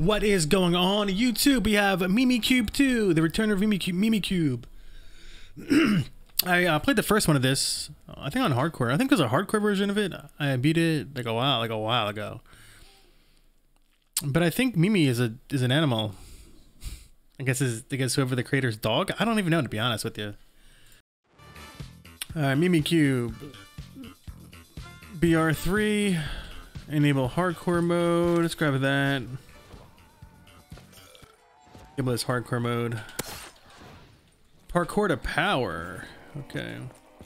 What is going on YouTube? We have Mimikyu 2, the return of Mimikyu. I played the first one of this, I think on hardcore. I think there's a hardcore version of it. I beat it like a while ago. But I think Mimi is an animal. I guess whoever the creator's dog. I don't even know, to be honest with you. Mimikyu. BR3. Enable hardcore mode. Let's grab that. Enable this hardcore mode. Parkour to power. Okay.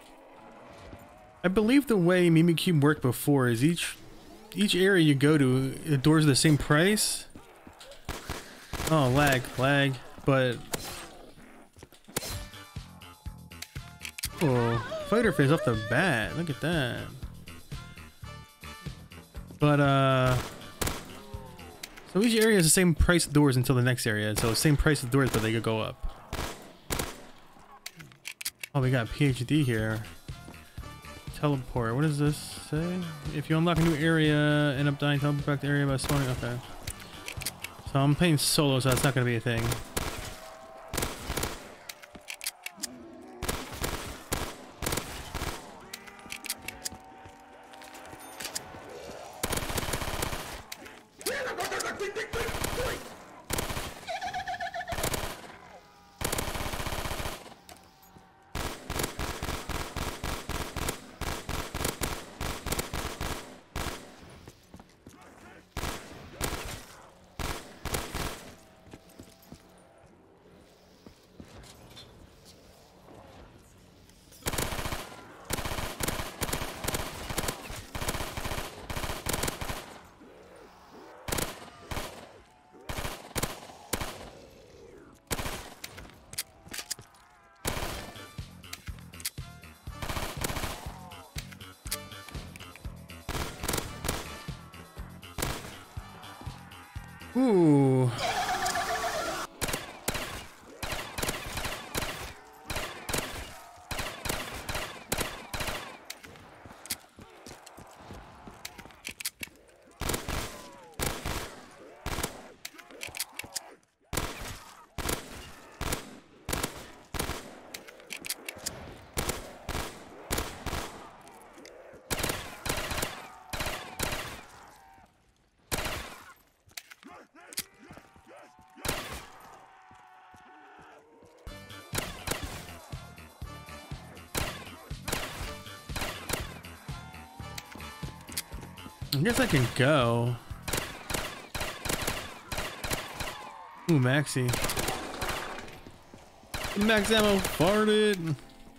I believe the way Mimikyu worked before is each area you go to, the doors are the same price. Oh, lag, but oh, fighter face off the bat. Look at that. But so each area is the same price of doors until the next area. So same price of doors, but they could go up. Oh, we got PhD here. Teleport. What does this say? If you unlock a new area, end up dying, teleport back to the area by spawning. Okay. So I'm playing solo, so that's not going to be a thing. Ooh. I guess I can go. Ooh, Maxi. Max ammo farted.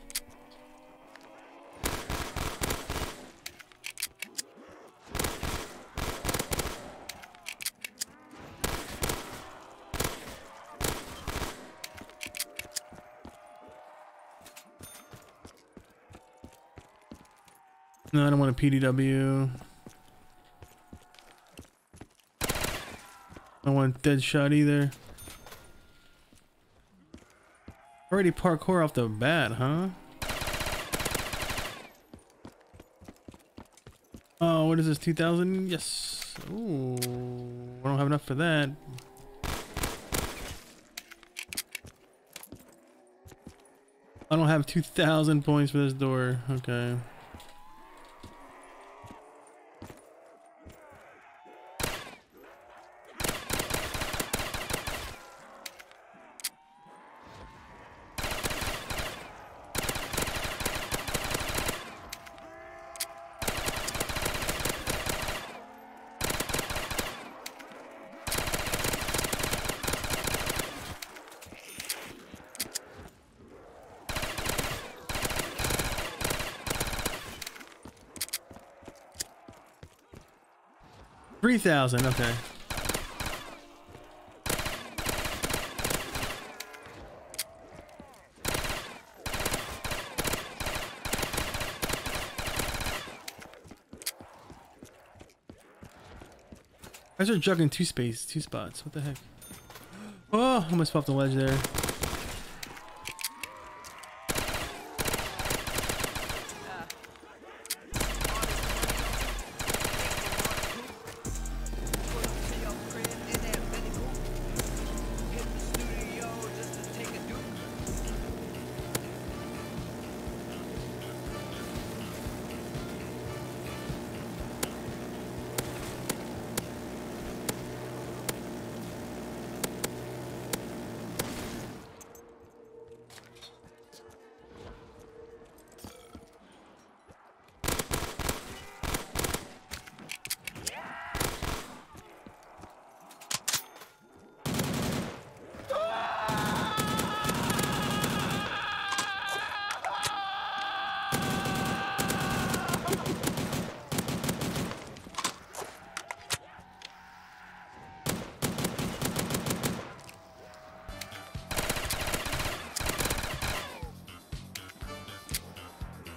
No, I don't want a PDW. I don't want dead shot either. Already parkour off the bat, huh? Oh, what is this? 2,000? Yes. Ooh, I don't have enough for that. I don't have 2,000 points for this door. Okay. $3,000, okay. I started juggling two spots. What the heck? Oh, almost fell off the ledge there.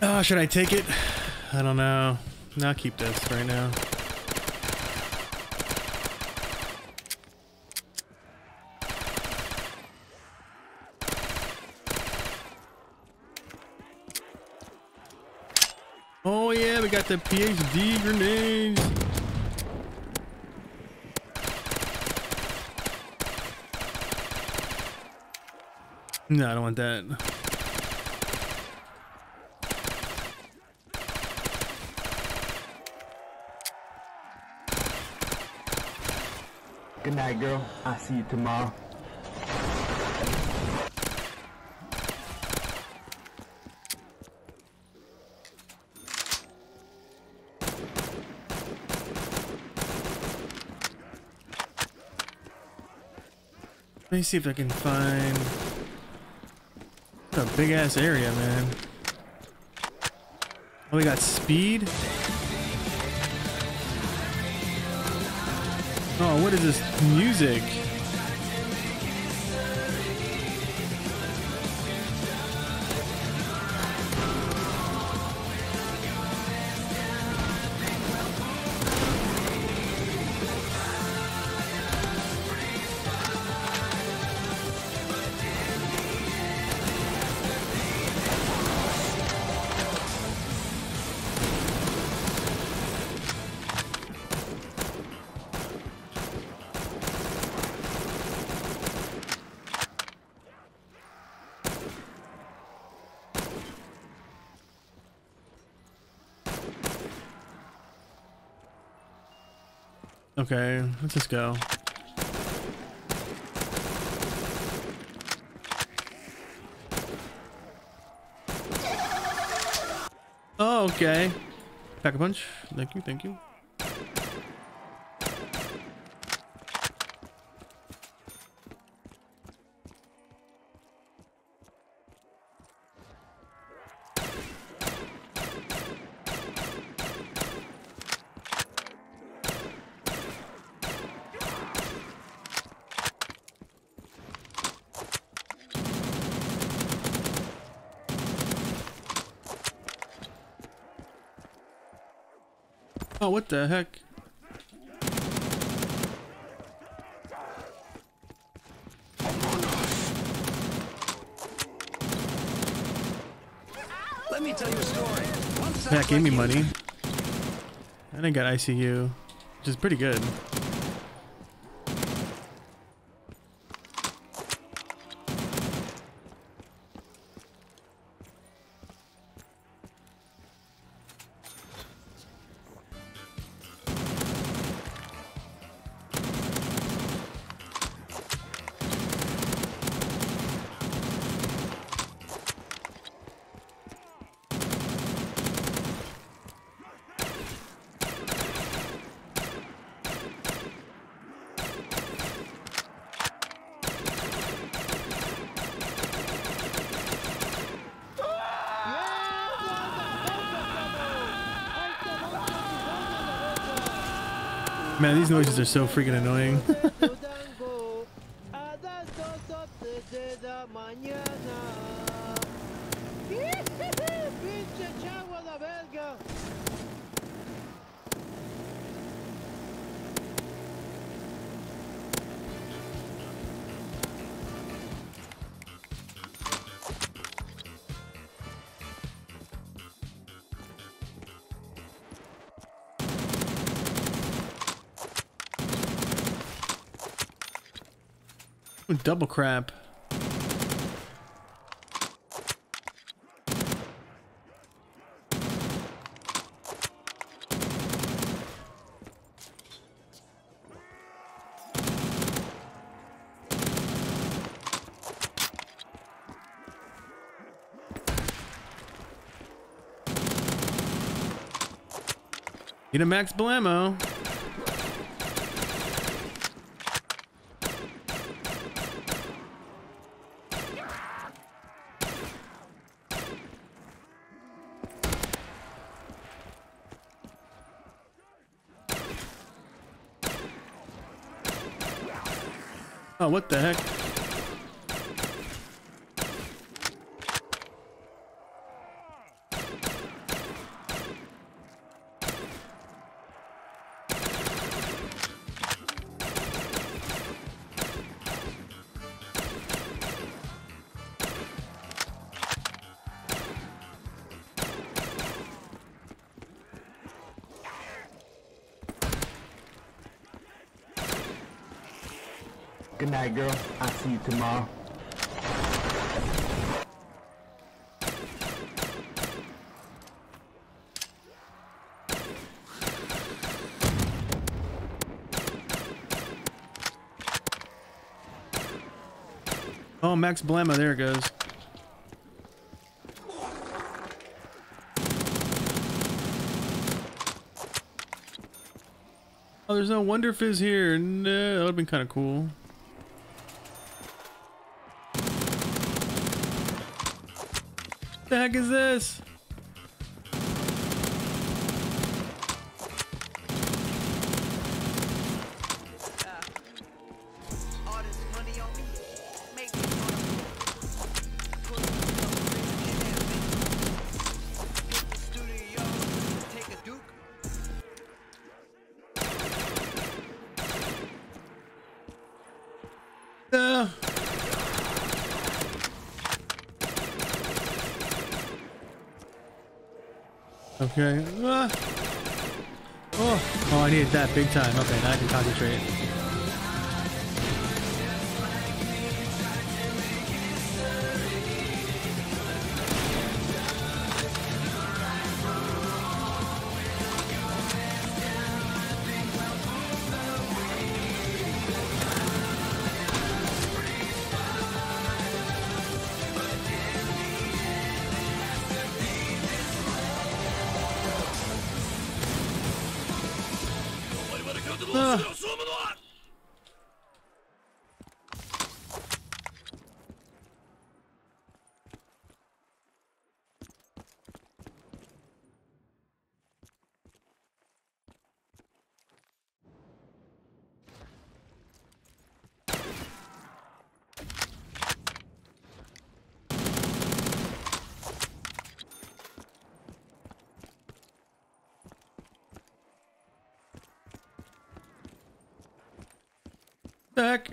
Oh, should I take it? I don't know. No, I'll keep this right now. Oh yeah, we got the PhD grenades. No, I don't want that. Good night, girl. I'll see you tomorrow. Let me see if I can find a big ass area, man. Oh, we got speed. Oh, what is this music? Okay, let's just go. Oh, okay. Pack a punch. Thank you, thank you. Oh, what the heck? Let me tell you a story. That gave me money. And I got ICU, which is pretty good. Man, these noises are so freaking annoying. Double crap. Need a max blammo. Oh, what the heck? Good night, girl. I'll see you tomorrow. Oh, Max Blammo, there it goes. Oh, there's no Wonder Fizz here. No, that would have been kind of cool. What the heck is this? Okay. Oh, I needed that big time. Okay, now I can concentrate. Back.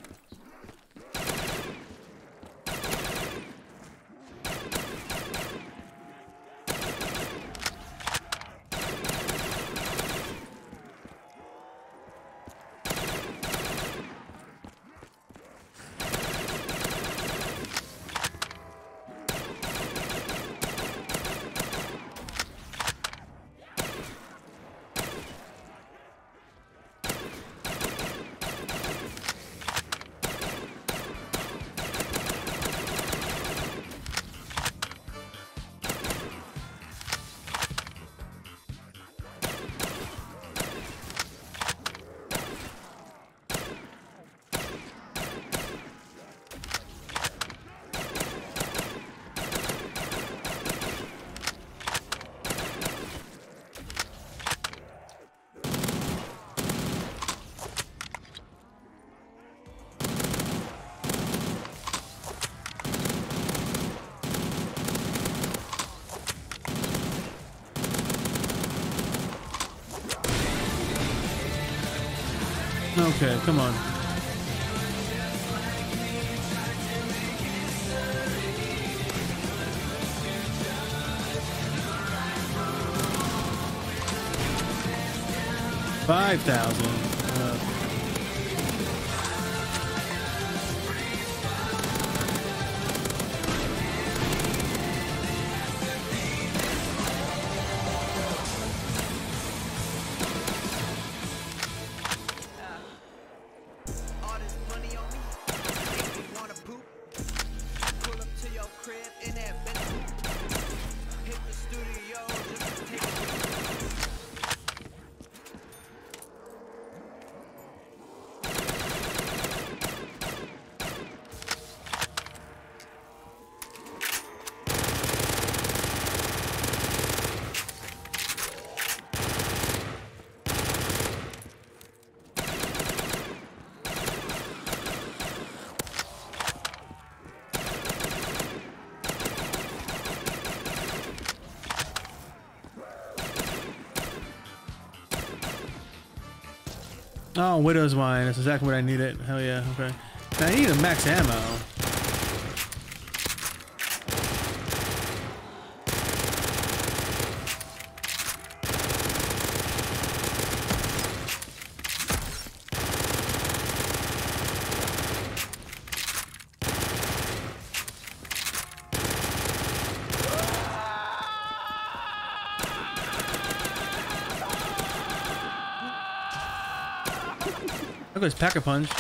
Okay, come on. $5,000. Oh, Widow's Wine. That's exactly what I needed. Hell yeah. Okay. Now I need a max ammo. Look at his Pack-a-Punch.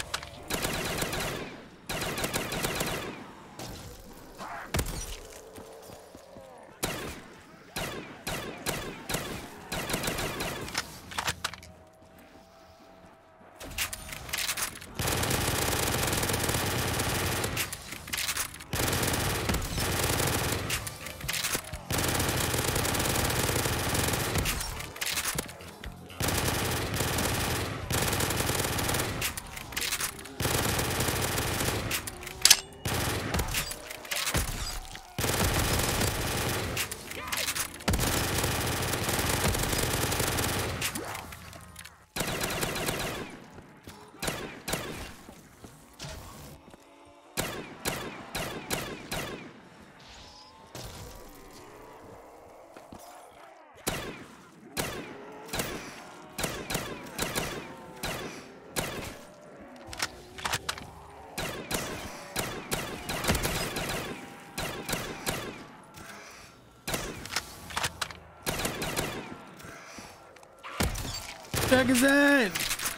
What the heck is that?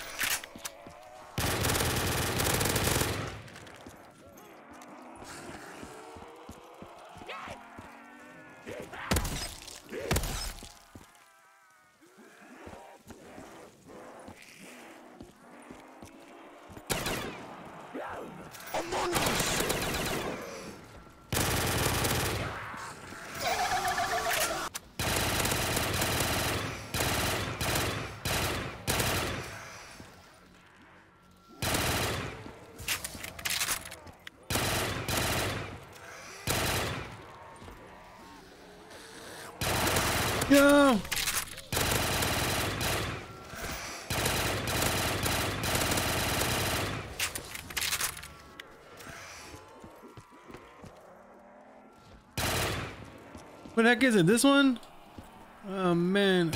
No! What the heck is it? This one? Oh man.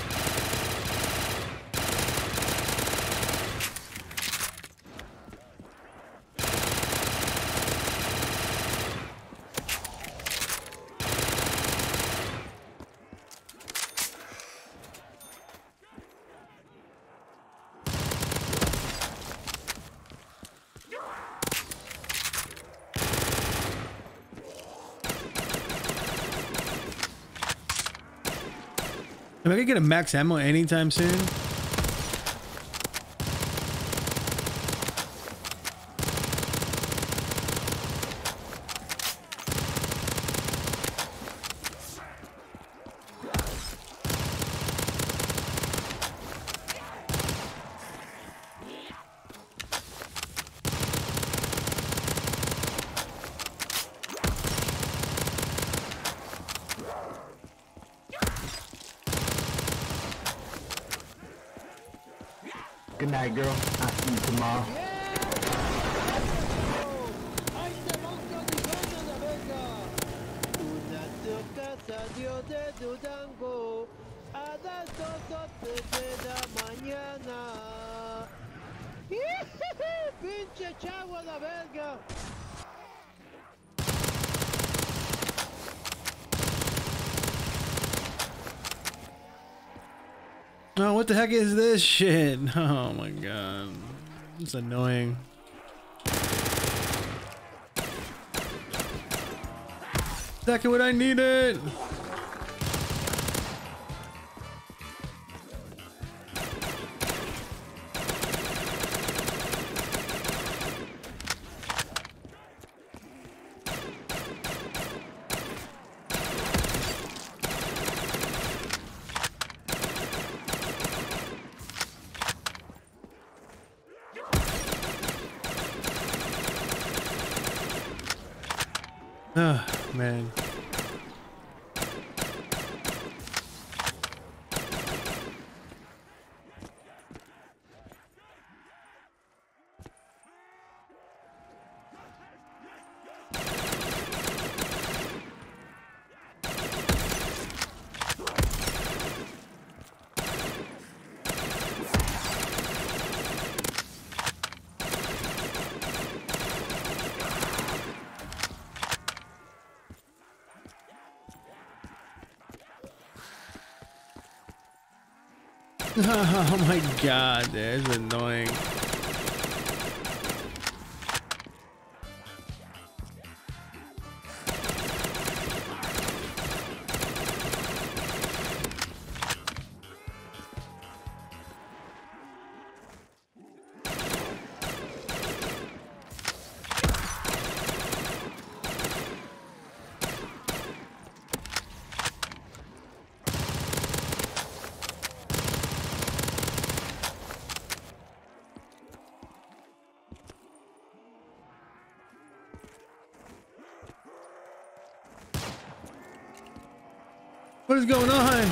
Am I gonna get a max ammo anytime soon? Good night, girl. I'll see you tomorrow. Pinche chavo a la verga. Oh, what the heck is this shit? Oh my god. It's annoying. Exactly what I needed! Oh, man. Oh my god, that's annoying. What is going on?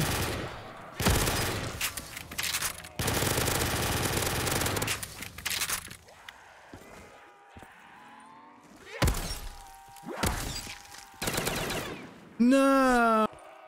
No.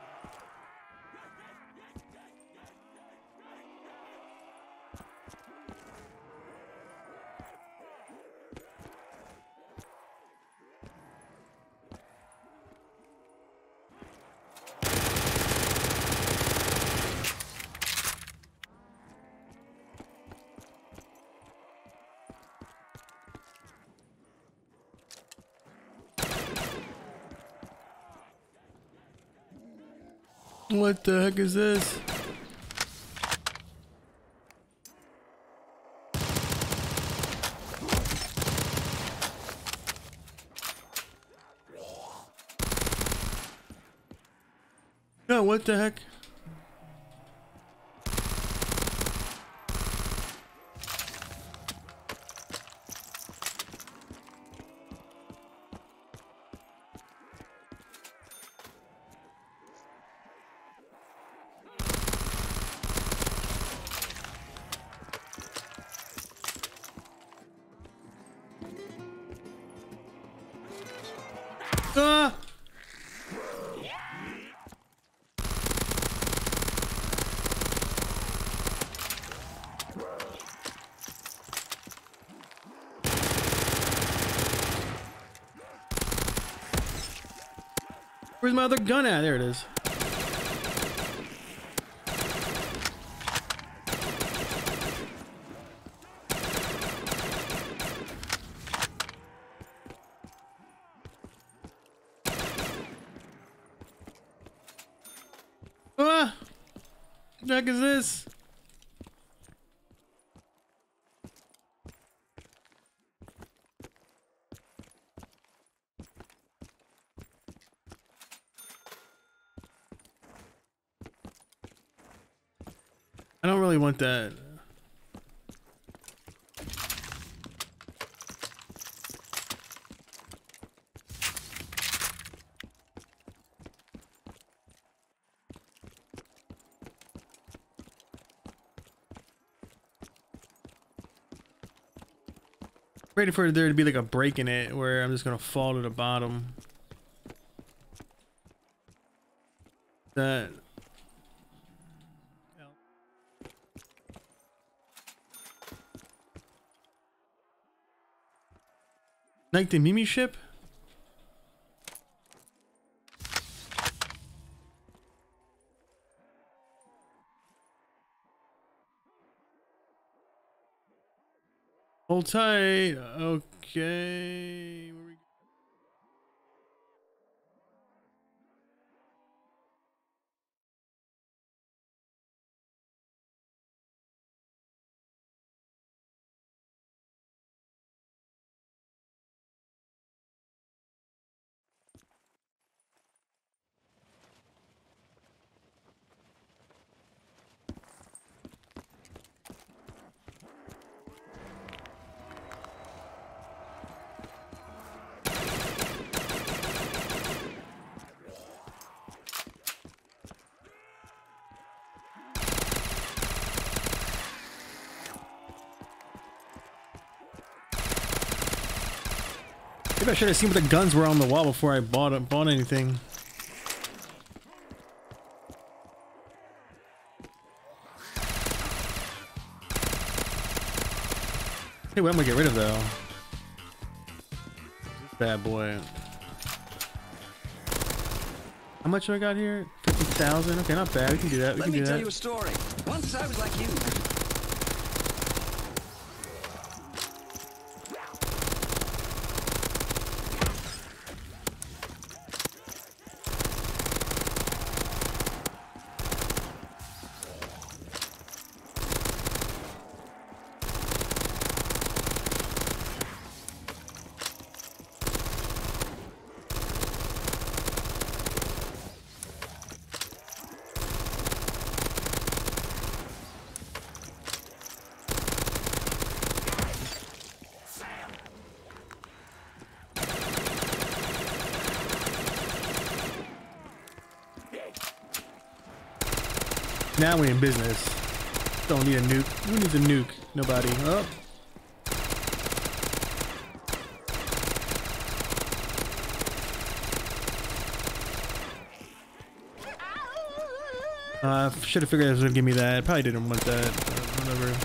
What the heck is this? No, what the heck? Ah! Where's my other gun at? There it is. Ah! What the heck is this? I don't really want that. Ready for there to be like a break in it where I'm just gonna fall to the bottom. That. Like the Mimi ship? Hold tight. Okay. Where we go? Maybe I should have seen what the guns were on the wall before I bought anything. Hey, what am I gonna get rid of though? This bad boy. How much do I got here? 50,000. Okay, not bad. We can do that. We can do that. Let me tell you a story. Once I was like you. Now we're in business. Don't need a nuke. Who needs a nuke? Nobody. Oh. Should have figured it was gonna give me that. Probably didn't want that. Whatever.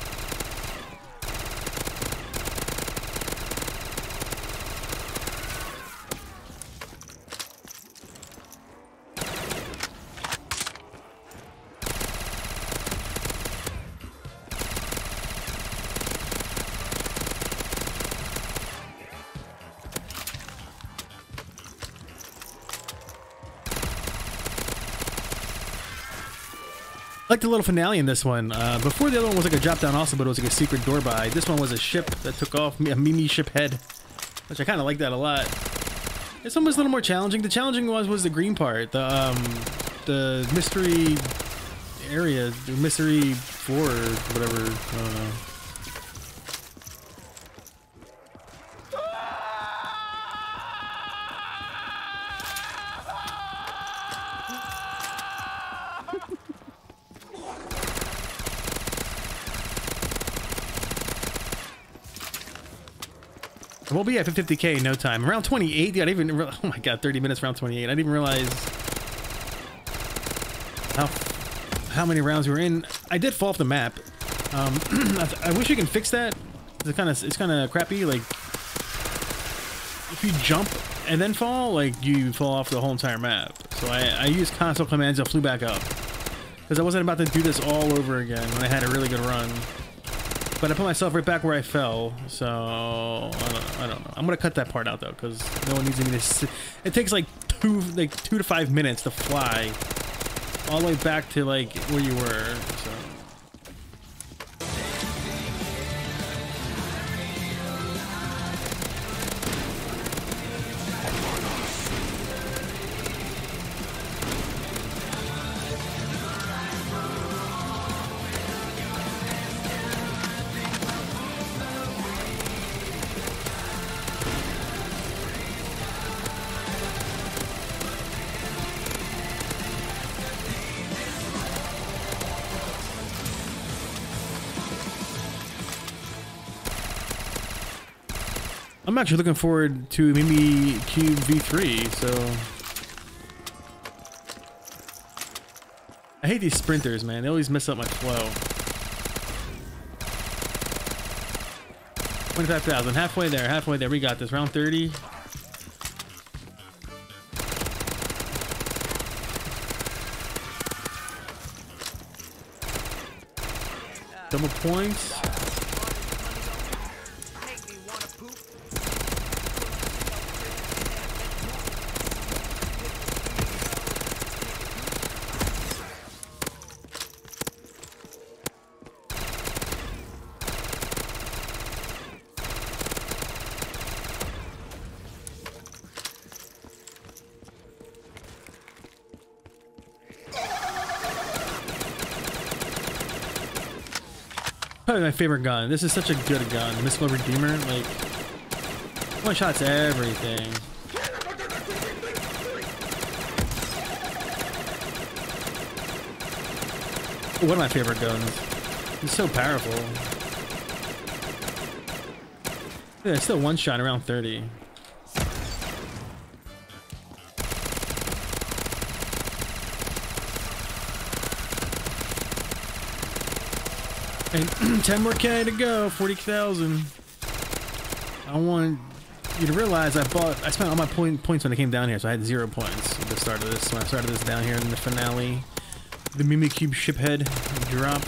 I like the little finale in this one. Before the other one was like a drop down also, but it was like a secret door by. This one was a ship that took off, a Mimi ship head, which I kind of like that a lot. This one was a little more challenging. The challenging was the green part, the mystery area, the mystery floor, or whatever. I don't know. We'll be at 50k in no time. Around 28, yeah, I didn't even, oh my god, 30 minutes, around 28. I didn't even realize how many rounds we were in. I did fall off the map. I wish you can fix that. It's kind of crappy. Like, if you jump and then fall, like, you fall off the whole entire map. So I used console commands and flew back up. Because I wasn't about to do this all over again when I had a really good run. But I put myself right back where I fell, so I don't know. I'm gonna cut that part out though, because no one needs me to sit. It takes like 2 to 5 minutes to fly all the way back to like where you were. So. I'm actually looking forward to Mimi Cube V3, so... I hate these sprinters, man. They always mess up my flow. 25,000. Halfway there, halfway there. We got this. Round 30. Double points. Probably my favorite gun. This is such a good gun. Mystical Redeemer, like, one shots everything. One of my favorite guns. It's so powerful. Yeah, it's still one shot around 30. And 10 more K to go, 40,000. I want you to realize I spent all my points when I came down here, so I had 0 points at the start of this. When I started this down here in the finale, the Mimi Cube ship head drop.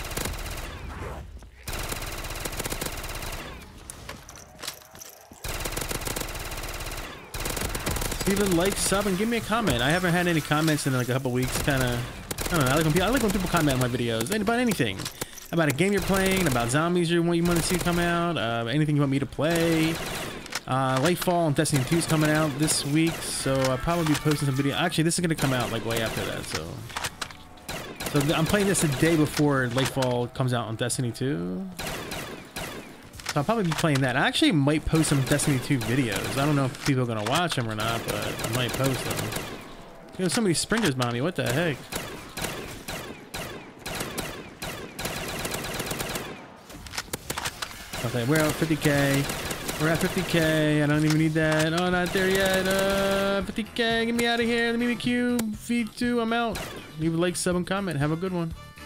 Even like, sub, and give me a comment. I haven't had any comments in like a couple weeks. Kind of, I don't know. I like when people comment on my videos about anything. About a game you're playing, about zombies you want to see come out, anything you want me to play. Lightfall and Destiny 2 is coming out this week, so I'll probably be posting some video. Actually, this is going to come out like way after that, so I'm playing this the day before Lightfall comes out on Destiny 2. So I'll probably be playing that. I actually might post some Destiny 2 videos. I don't know if people are going to watch them or not, but I might post them. There's so many sprinters behind me, what the heck? Okay, we're at 50K. We're at 50K. I don't even need that. Oh, not there yet. 50K. Get me out of here. The Mimi Cube. V2. I'm out. Leave a like, sub, and comment. Have a good one.